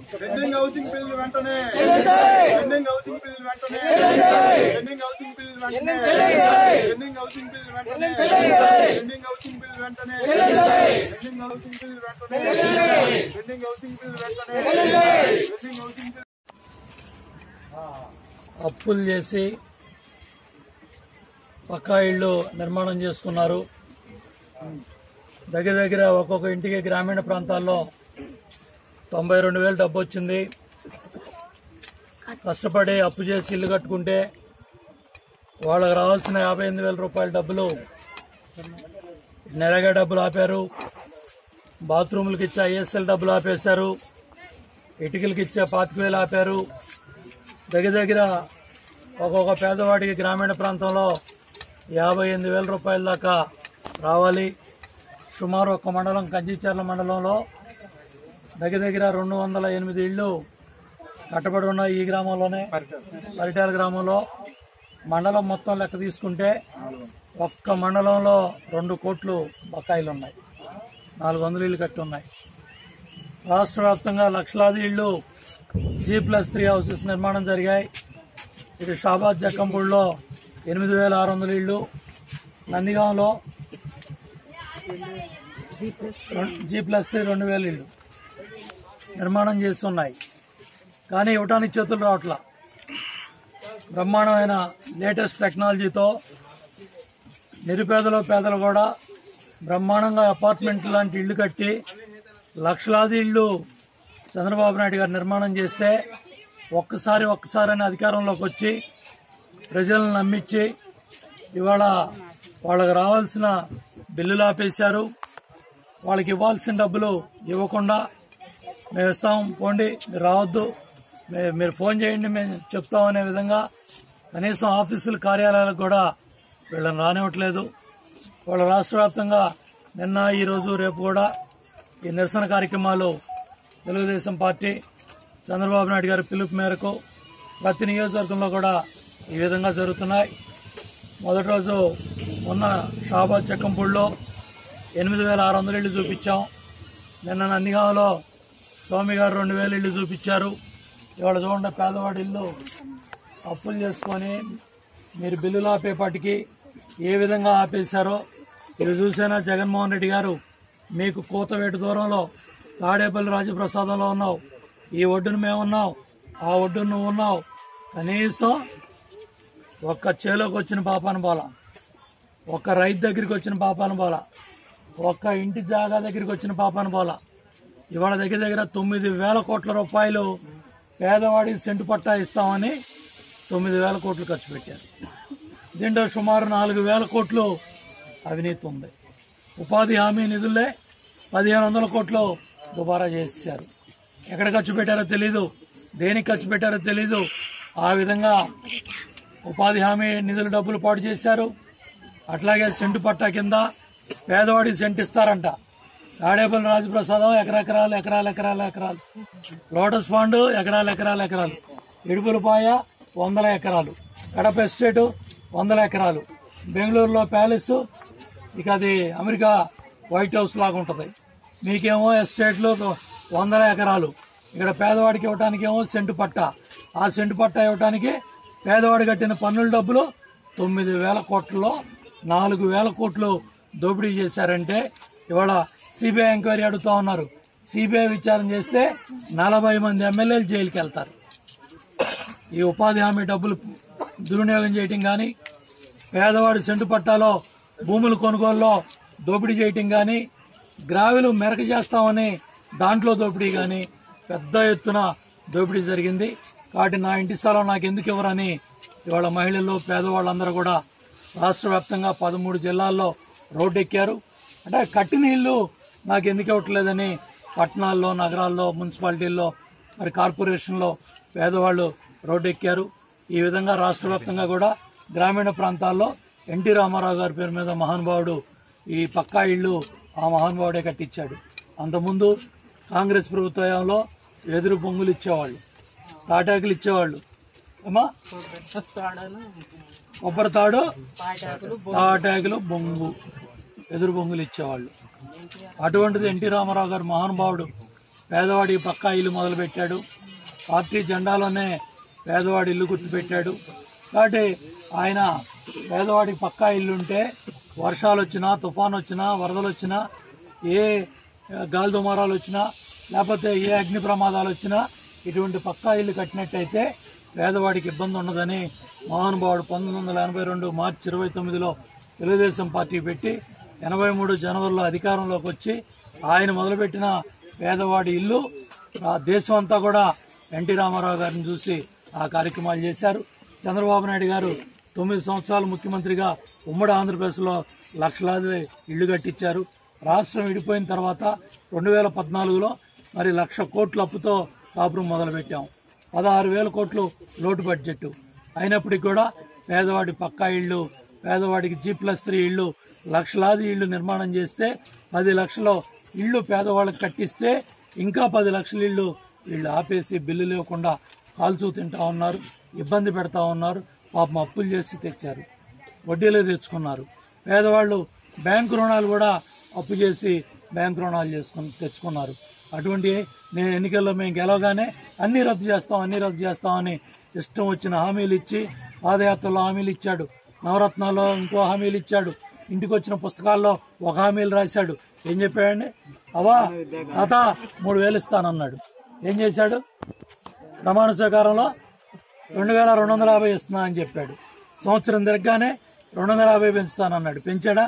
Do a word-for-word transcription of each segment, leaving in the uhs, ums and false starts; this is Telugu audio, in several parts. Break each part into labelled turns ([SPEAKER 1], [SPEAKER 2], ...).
[SPEAKER 1] పెండింగ్ హౌసింగ్ బిల్లు వెంటనే పెండింగ్ హౌసింగ్ బిల్లు వెంటనే పెండింగ్ హౌసింగ్ బిల్లు వెంటనే పెండింగ్ హౌసింగ్ బిల్లు వెంటనే పెండింగ్ హౌసింగ్ బిల్లు వెంటనే పెండింగ్ హౌసింగ్ బిల్లు వెంటనే పెండింగ్ హౌసింగ్ బిల్లు వెంటనే పెండింగ్ హౌసింగ్ బిల్లు.
[SPEAKER 2] అప్పులు చేసి పక్కా ఇళ్లు నిర్మాణం చేసుకున్నారు. దగ్గర దగ్గర ఒక్కొక్క ఇంటికి గ్రామీణ ప్రాంతాల్లో తొంభై రెండు వేలు డబ్బు వచ్చింది. కష్టపడి అప్పు చేసి ఇల్లు కట్టుకుంటే వాళ్ళకి రావాల్సిన యాభై ఎనిమిది వేల రూపాయల డబ్బులు నెరగా డబ్బులు ఆపారు. బాత్రూములకి ఇచ్చే ఐఎస్ఎల్ డబ్బులు ఆపేశారు. ఇటుకలకి ఇచ్చే పాతిక వేలు ఆపారు. దగ్గర దగ్గర ఒక్కొక్క పేదవాడికి గ్రామీణ ప్రాంతంలో యాభై ఎనిమిది వేల రూపాయల దాకా రావాలి. సుమారు ఒక్క మండలం కంచిచర్ల మండలంలో దగ్గర దగ్గర రెండు వందల ఎనిమిది ఇళ్లు కట్టబడి ఉన్న ఈ గ్రామంలోనే పరిటాల గ్రామంలో మండలం మొత్తం లెక్క తీసుకుంటే ఒక్క మండలంలో రెండు కోట్లు బకాయిలు ఉన్నాయి. నాలుగు వందల ఇళ్లు కట్టి ఉన్నాయి. రాష్ట్ర వ్యాప్తంగా లక్షలాది ఇళ్లు జీ ప్లస్ త్రీ హౌసెస్ నిర్మాణం జరిగాయి. ఇటు షాబాద్ జక్కంపూడిలో ఎనిమిది వేల ఆరు వందల ఇళ్లు, నందిగాంలో జీ ప్లస్ త్రీ రెండు వేల ఇళ్లు నిర్మాణం చేస్తున్నాయి. కానీ ఇవ్వటానికి చేతులు రావట్లా. బ్రహ్మాండమైన లేటెస్ట్ టెక్నాలజీతో నిరుపేదలు పేదలు కూడా బ్రహ్మాండంగా అపార్ట్మెంట్ లాంటి ఇళ్లు కట్టి లక్షలాది ఇళ్లు చంద్రబాబు నాయుడు గారు నిర్మాణం చేస్తే ఒక్కసారి ఒక్కసారి అని అధికారంలోకి వచ్చి ప్రజలను నమ్మించి ఇవాళ వాళ్ళకి రావాల్సిన బిల్లులు ఆపేశారు. వాళ్ళకి ఇవ్వాల్సిన డబ్బులు ఇవ్వకుండా మేము ఇస్తాం పోండి, మీరు రావద్దు, మీరు ఫోన్ చేయండి మేము చెప్తామనే విధంగా కనీసం ఆఫీసుల కార్యాలయాలకు కూడా వీళ్ళని రానివ్వట్లేదు. వాళ్ళ రాష్ట్ర వ్యాప్తంగా నిన్న ఈరోజు రేపు కూడా ఈ నిరసన కార్యక్రమాలు తెలుగుదేశం పార్టీ చంద్రబాబు నాయుడు గారి పిలుపు మేరకు ప్రతి నియోజకవర్గంలో కూడా ఈ విధంగా జరుగుతున్నాయి. మొదటి రోజు ఉన్న షాబాద్ చెక్కంపూడిలో ఎనిమిది వేల ఆరు వందల ఇళ్లు చూపించాం. నిన్న నందిగాంలో స్వామి గారు రెండు వేల ఇళ్లు చూపించారు. ఇవాళ చూడండి పేదవాడి ఇల్లు అప్పులు చేసుకొని మీరు బిల్లులు ఆపేపాటికి ఏ విధంగా ఆపేశారో ఇది చూసినా జగన్మోహన్ రెడ్డి గారు మీకు కూతవేటు దూరంలో తాడేపల్లి రాజప్రసాదంలో ఉన్నావు, ఈ ఒడ్డును మేమున్నావు, ఆ ఒడ్డును నువ్వు ఉన్నావు. కనీసం ఒక్క చేలోకి వచ్చిన పాపాను పోల, ఒక్క రైతు దగ్గరికి వచ్చిన పాపాను పోల, ఒక్క ఇంటి జాగా దగ్గరికి వచ్చిన పాపాను పోల. ఇవాళ దగ్గర దగ్గర తొమ్మిది వేల కోట్ల రూపాయలు పేదవాడికి సెంటు పట్టా ఇస్తామని తొమ్మిది వేల కోట్లు ఖర్చు పెట్టారు. దీంట్లో సుమారు నాలుగు వేల కోట్లు అవినీతి ఉంది. ఉపాధి హామీ నిధులే పదిహేను వందల కోట్లు దుబారా చేశారు. ఎక్కడ ఖర్చు పెట్టారో తెలీదు, దేనికి ఖర్చు పెట్టారో తెలీదు. ఆ విధంగా ఉపాధి హామీ నిధులు డబ్బులు పాటు చేశారు. అట్లాగే సెంటు పట్టా కింద పేదవాడికి సెంటు ఇస్తారంట. తాడేపల్లి రాజప్రసాదం ఎకరెకరాలు ఎకరాలు ఎకరాలు ఎకరాలు, లోటస్ పాండ్ ఎకరాలు ఎకరాలు ఎకరాలు, ఇడుపులపాయ వందల ఎకరాలు, కడప ఎస్టేటు వందల ఎకరాలు, బెంగళూరులో ప్యాలెస్ ఇక అది అమెరికా వైట్ హౌస్ లాగా ఉంటుంది. మీకేమో ఎస్టేట్లు వందల ఎకరాలు. ఇక్కడ పేదవాడికి ఇవ్వటానికి ఏమో సెంటు పట్ట, ఆ సెంటు పట్ట ఇవ్వటానికి పేదవాడు కట్టిన పన్నుల డబ్బులు తొమ్మిది వేల కోట్లలో నాలుగు వేల కోట్లు దోపిడీ చేశారంటే ఇవాళ సిబిఐ ఎంక్వైరీ అడుగుతా ఉన్నారు. సిబిఐ విచారణ చేస్తే నలభై మంది ఎమ్మెల్యేలు జైలుకి వెళ్తారు. ఈ ఉపాధి హామీ డబ్బులు దుర్వినియోగం చేయటం కానీ, పేదవాడి సెంటు పట్టాలో భూముల కొనుగోలులో దోపిడీ చేయటం కానీ, గ్రావెలు మెరక చేస్తామని దాంట్లో దోపిడీ కానీ పెద్ద ఎత్తున దోపిడీ జరిగింది. కాబట్టి నా ఇంటి స్థలం నాకు ఎందుకు ఇవ్వరని ఇవాళ మహిళలు పేదవాళ్ళందరూ కూడా రాష్ట్ర వ్యాప్తంగా పదమూడు జిల్లాల్లో రోడ్డెక్కారు. అంటే కట్టిన ఇల్లు నాకు ఎందుకు ఇవ్వట్లేదని పట్టణాల్లో, నగరాల్లో, మున్సిపాలిటీల్లో, మరి కార్పొరేషన్లో పేదవాళ్లు రోడ్డెక్కారు. ఈ విధంగా రాష్ట్ర వ్యాప్తంగా కూడా గ్రామీణ ప్రాంతాల్లో ఎన్టీ రామారావు గారి పేరు మీద మహానుభావుడు ఈ పక్కా ఇళ్లు ఆ మహానుభావుడే కట్టించాడు. అంతకుముందు కాంగ్రెస్ ప్రభుత్వంలో ఎదురు బొంగులు ఇచ్చేవాళ్ళు, తాటాకులు ఇచ్చేవాళ్ళు, ఏమా కొబ్బరి తాడు, తాటాకులు, బొంగు, ఎదురు బొంగులు ఇచ్చేవాళ్ళు. అటువంటిది ఎన్టీ రామారావు గారు మహానుభావుడు పేదవాడికి పక్కా ఇల్లు మొదలుపెట్టాడు. పార్టీ జెండాలోనే పేదవాడి ఇల్లు గుర్తుపెట్టాడు. కాబట్టి ఆయన పేదవాడికి పక్కా ఇల్లు ఉంటే వర్షాలు వచ్చినా, తుఫాను వచ్చినా, వరదలు వచ్చినా, ఏ గాలి దుమారాలు వచ్చినా, లేకపోతే ఏ అగ్ని ప్రమాదాలు వచ్చినా ఇటువంటి పక్కా ఇల్లు కట్టినట్టయితే పేదవాడికి ఇబ్బంది ఉండదని మహానుభావుడు పంతొమ్మిది వందల ఎనభై రెండు మార్చి ఇరవై తొమ్మిదిలో తెలుగుదేశం పార్టీ పెట్టి ఎనభై మూడు జనవరిలో అధికారంలోకి వచ్చి ఆయన మొదలుపెట్టిన పేదవాడి ఇల్లు దేశం అంతా కూడా ఎన్టీ రామారావు గారిని చూసి ఆ కార్యక్రమాలు చేశారు. చంద్రబాబు నాయుడు గారు తొమ్మిది సంవత్సరాలు ముఖ్యమంత్రిగా ఉమ్మడి ఆంధ్రప్రదేశ్లో లక్షలాది ఇళ్లు కట్టించారు. రాష్ట్రం విడిపోయిన తర్వాత రెండు వేల పద్నాలుగులో మరి లక్ష కోట్ల అప్పుతో కాపురం మొదలుపెట్టాం. పదహారు వేల కోట్లు లోటు బడ్జెట్ అయినప్పటికీ కూడా పేదవాడి పక్కా ఇళ్లు, పేదవాడికి జీ ప్లస్ త్రీ ఇళ్లు, లక్షలాది ఇళ్లు నిర్మాణం చేస్తే పది లక్షల ఇళ్లు పేదవాళ్ళకి కట్టిస్తే ఇంకా పది లక్షల ఇళ్లు వీళ్ళు ఆపేసి బిల్లు లేకుండా కాల్చూ తింటా ఉన్నారు, ఇబ్బంది పెడతా ఉన్నారు. పాపం అప్పులు చేసి తెచ్చారు, వడ్డీలు తెచ్చుకున్నారు. పేదవాళ్ళు బ్యాంకు రుణాలు కూడా అప్పు చేసి బ్యాంకు రుణాలు చేసుకుని తెచ్చుకున్నారు. అటువంటి నేను ఎన్నికల్లో మేము గెలవగానే అన్ని రద్దు చేస్తాం అన్ని రద్దు చేస్తామని ఇష్టం వచ్చిన హామీలు ఇచ్చి పాదయాత్రలో హామీలు ఇచ్చాడు, నవరత్నాల్లో ఇంకో హామీలు ఇచ్చాడు, ఇంటికి వచ్చిన పుస్తకాల్లో ఒక హామీలు రాశాడు. ఏం చెప్పాడండి? అవా తాత మూడు వేలు ఇస్తానన్నాడు. ఏం చేశాడు? ప్రమాణ స్వీకారంలో రెండు వేల రెండు వందల యాభై ఇస్తున్నా అని చెప్పాడు. సంవత్సరం తిరగగానే రెండు వందల యాభై పెంచుతానన్నాడు. పెంచాడా?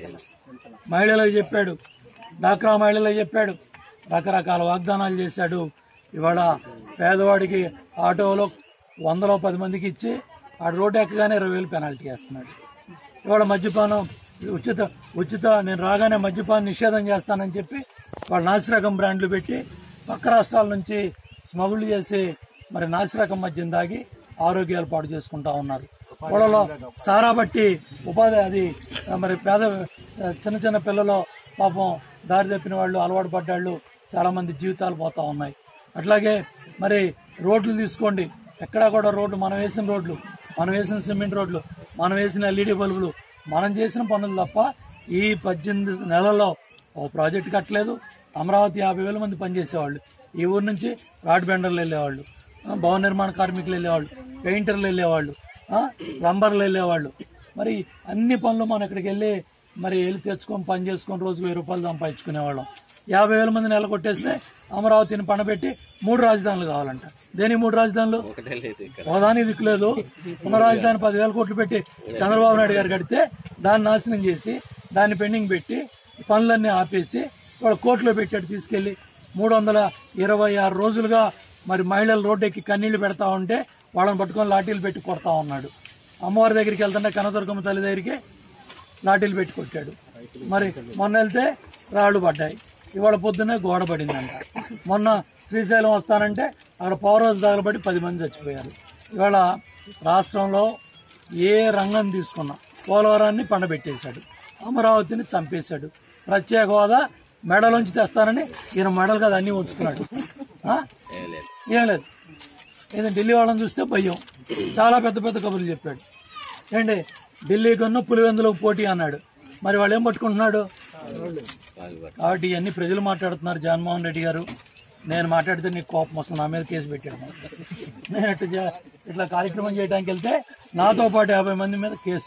[SPEAKER 2] మహిళలకు చెప్పాడు, డాక్రా మహిళలకు చెప్పాడు, రకరకాల వాగ్దానాలు చేశాడు. ఇవాళ పేదవాడికి ఆటోలో వందలో పది మందికి ఇచ్చి ఆ రోడ్డు ఎక్కగానే ఇరవై వేలు పెనాల్టీ వేస్తున్నాడు. ఇవాళ మద్యపానం ఉచిత ఉచిత నేను రాగానే మద్యపానం నిషేధం చేస్తానని చెప్పి వాళ్ళు నాసిరకం బ్రాండ్లు పెట్టి పక్క రాష్ట్రాల నుంచి స్మగుళ్ళు చేసి మరి నాసిరకం మద్యం దాగి ఆరోగ్యాలు పాటు చేసుకుంటా ఉన్నారు. వాళ్ళలో సారా బట్టి ఉపాధి అది మరి పేద చిన్న చిన్న పిల్లలు పాపం దారి తప్పిన వాళ్ళు, అలవాటు పడ్డాళ్ళు చాలా మంది జీవితాలు పోతా ఉన్నాయి. అట్లాగే మరి రోడ్లు తీసుకోండి, ఎక్కడా కూడా రోడ్లు మనం వేసిన రోడ్లు, మనం వేసిన సిమెంట్ రోడ్లు, మనం వేసిన ఎల్ఈడి బల్బులు, మనం చేసిన పనులు తప్ప ఈ పద్దెనిమిది నెలల్లో ఓ ప్రాజెక్టు కట్టలేదు. అమరావతి యాభై వేల మంది పనిచేసేవాళ్ళు, ఈ ఊరు నుంచి రాడ్ బెండర్లు వెళ్ళేవాళ్ళు, భవన నిర్మాణ కార్మికులు వెళ్ళేవాళ్ళు, పెయింటర్లు వెళ్ళేవాళ్ళు, ప్లంబర్లు వెళ్ళేవాళ్ళు. మరి అన్ని పనులు మనం ఇక్కడికి వెళ్ళి మరి వెళ్ళి తెచ్చుకొని పని చేసుకొని రోజు వెయ్యి రూపాయలు సంపాదించుకునేవాళ్ళం. యాభై వేల మంది నెల కొట్టేస్తే అమరావతిని పనబెట్టి మూడు రాజధానులు కావాలంట. దేని మూడు రాజధానులు? హోదాని దిక్కులేదు. ఉన్న రాజధాని పదివేల కోట్లు పెట్టి చంద్రబాబు నాయుడు గారు కడితే దాన్ని నాశనం చేసి దాన్ని పెండింగ్ పెట్టి పనులన్నీ ఆపేసి వాళ్ళ కోర్టులో పెట్టాడు తీసుకెళ్లి. మూడు వందల ఇరవై ఆరు రోజులుగా మరి మహిళలు రోడ్డు ఎక్కి కన్నీళ్లు పెడతా ఉంటే వాళ్ళని పట్టుకొని లాఠీలు పెట్టి కొడతా ఉన్నాడు. అమ్మవారి దగ్గరికి వెళ్తుంటే కనదుర్గమ్మ తల్లి దగ్గరికి లాఠీలు పెట్టి కొట్టాడు. మరి మొన్న వెళ్తే రాళ్లు పడ్డాయి, ఇవాళ పొద్దున్నే గోడ పడిందంట. మొన్న శ్రీశైలం వస్తానంటే అక్కడ పవర్ హౌస్ తగలబడి పది మంది చచ్చిపోయారు. ఇవాళ రాష్ట్రంలో ఏ రంగం తీసుకున్నా పోలవరాన్ని పండబెట్టేశాడు, అమరావతిని చంపేశాడు. ప్రత్యేక హోదా మెడలోంచి తెస్తానని ఈయన మెడలు కదా అన్ని ఉంచుకున్నాడు. ఏం లేదు, ఏదో ఢిల్లీ వాళ్ళని చూస్తే భయం, చాలా పెద్ద పెద్ద కబుర్లు చెప్పాడు. ఏంటి ఢిల్లీ కన్నా పులివెందులకు పోటీ అన్నాడు. మరి వాళ్ళు ఏం పట్టుకుంటున్నాడు? కాబట్టి ఇవన్నీ ప్రజలు మాట్లాడుతున్నారు. జగన్మోహన్ రెడ్డి గారు నేను మాట్లాడితే నీకు కోపం వస్తుంది, నా మీద కేసు పెట్టాడు. నేను ఇట్లా ఇట్లా కార్యక్రమం చేయడానికి వెళ్తే నాతో పాటు యాభై మంది మీద కేసు,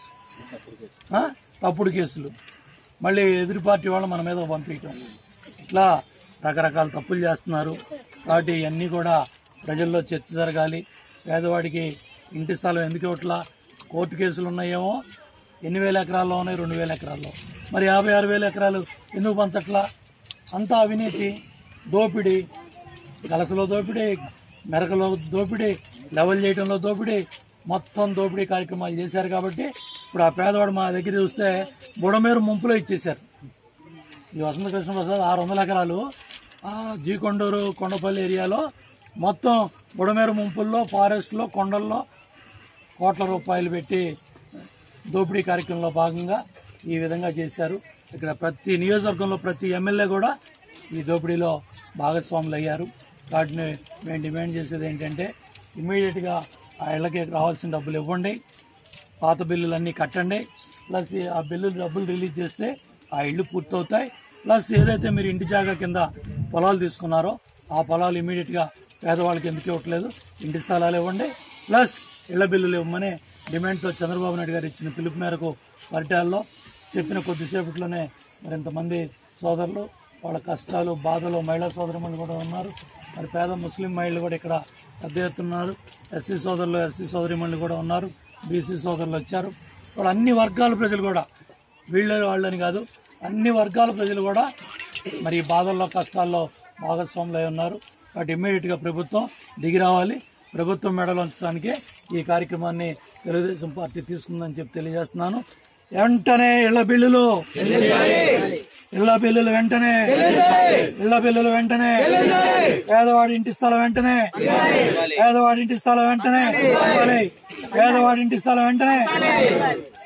[SPEAKER 2] తప్పుడు కేసులు, మళ్ళీ ఎదురు పార్టీ వాళ్ళు మన మీద పంపించడం, ఇట్లా రకరకాల తప్పులు చేస్తున్నారు. కాబట్టి ఇవన్నీ కూడా ప్రజల్లో చర్చ జరగాలి. పేదవాడికి ఇంటి స్థలం ఎందుకు ఇవ్వట్లా? కోర్టు కేసులు ఉన్నాయేమో, ఎన్ని వేల ఎకరాల్లో ఉన్నాయి? రెండు వేల ఎకరాల్లో. మరి యాభై ఆరు వేల ఎకరాలు ఎందుకు పంచట్లా? అంతా అవినీతి, దోపిడీ, గలసలో దోపిడీ, మెరకలో దోపిడీ, లెవెల్ చేయడంలో దోపిడీ, మొత్తం దోపిడీ కార్యక్రమాలు చేశారు. కాబట్టి ఇప్పుడు ఆ పేదవాడు మా దగ్గర చూస్తే బుడమేరు ముంపులో ఇచ్చేశారు. ఈ వసంత కృష్ణప్రసాద్ ఆరు వందల ఎకరాలు జీకొండూరు కొండపల్లి ఏరియాలో మొత్తం బుడమేరు ముంపుల్లో, ఫారెస్ట్లో, కొండల్లో కోట్ల రూపాయలు పెట్టి దోపిడీ కార్యక్రమంలో భాగంగా ఈ విధంగా చేశారు. ఇక్కడ ప్రతి నియోజకవర్గంలో ప్రతి ఎమ్మెల్యే కూడా ఈ దోపిడీలో భాగస్వాములు అయ్యారు. వాటిని మేము డిమాండ్ చేసేది ఏంటంటే ఇమ్మీడియట్గా ఆ ఇళ్లకి రావాల్సిన డబ్బులు ఇవ్వండి, పాత బిల్లులన్నీ కట్టండి, ప్లస్ ఆ బిల్లులు డబ్బులు రిలీజ్ చేస్తే ఆ ఇళ్లు పూర్తవుతాయి. ప్లస్ ఏదైతే మీరు ఇంటి జాగా కింద పొలాలు తీసుకున్నారో ఆ పొలాలు ఇమీడియట్ గా పేదవాళ్ళకి ఎందుకు ఇవ్వట్లేదు? ఇంటి స్థలాలు ఇవ్వండి, ప్లస్ ఇళ్ల బిల్లులు ఇవ్వమని డిమాండ్తో చంద్రబాబు నాయుడు గారు ఇచ్చిన పిలుపు మేరకు పరిటాల్లో చెప్పిన కొద్దిసేపట్లోనే మరి ఇంతమంది సోదరులు వాళ్ళ కష్టాలు బాధలు మహిళా సోదరులు కూడా ఉన్నారు. మరి పేద ముస్లిం మహిళలు కూడా ఇక్కడ పెద్ద ఎత్తున్నారు. ఎస్సీ సోదరులు ఎస్సీ సోదరిమణులు కూడా ఉన్నారు. బీసీ సోదరులు వచ్చారు. వాళ్ళు అన్ని వర్గాల ప్రజలు కూడా, వీళ్ళ వాళ్ళని కాదు, అన్ని వర్గాల ప్రజలు కూడా మరి ఈ బాధల్లో కష్టాల్లో భాగస్వాములు అయి ఉన్నారు. కాబట్టి ఇమ్మీడియట్ గా ప్రభుత్వం దిగి రావాలి. ప్రభుత్వం మెడలు ఉంచడానికే ఈ కార్యక్రమాన్ని తెలుగుదేశం పార్టీ తీసుకుందని చెప్పి తెలియజేస్తున్నాను. వెంటనే ఇళ్ల బిల్లులు ఇళ్ల బిల్లులు వెంటనే ఇళ్ల బిల్లులు వెంటనే పేదవాడి ఇంటి స్థలం వెంటనే పేదవాడి ఇంటి స్థలం వెంటనే పేదవాడి ఇంటి స్థలం వెంటనే